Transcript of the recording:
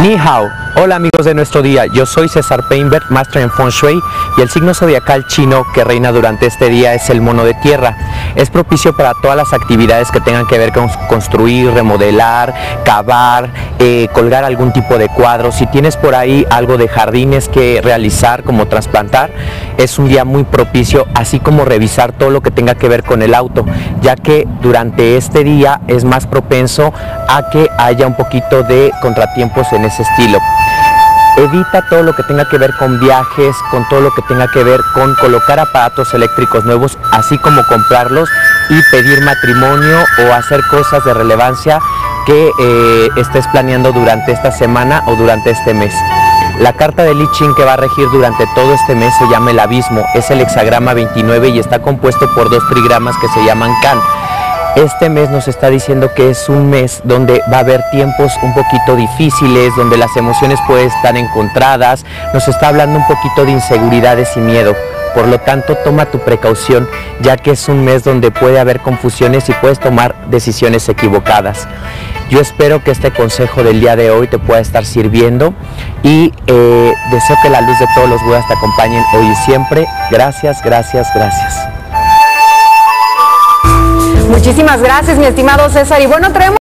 Ni hao, hola amigos de nuestro día, yo soy César Peinberg, Master en Feng Shui, y el signo zodiacal chino que reina durante este día es el mono de tierra. Es propicio para todas las actividades que tengan que ver con construir, remodelar, cavar, colgar algún tipo de cuadro. Si tienes por ahí algo de jardines que realizar, como trasplantar, es un día muy propicio, así como revisar todo lo que tenga que ver con el auto, ya que durante este día es más propenso a que haya un poquito de contratiempos en ese estilo. Evita todo lo que tenga que ver con viajes, con todo lo que tenga que ver con colocar aparatos eléctricos nuevos, así como comprarlos y pedir matrimonio o hacer cosas de relevancia que estés planeando durante esta semana o durante este mes. La carta de I Ching que va a regir durante todo este mes se llama el abismo, es el hexagrama 29 y está compuesto por 2 trigramas que se llaman Kan. Este mes nos está diciendo que es un mes donde va a haber tiempos un poquito difíciles, donde las emociones pueden estar encontradas, nos está hablando un poquito de inseguridades y miedo. Por lo tanto, toma tu precaución, ya que es un mes donde puede haber confusiones y puedes tomar decisiones equivocadas. Yo espero que este consejo del día de hoy te pueda estar sirviendo y deseo que la luz de todos los Budas te acompañen hoy y siempre. Gracias, gracias, gracias. Muchísimas gracias, mi estimado César. Y bueno, traemos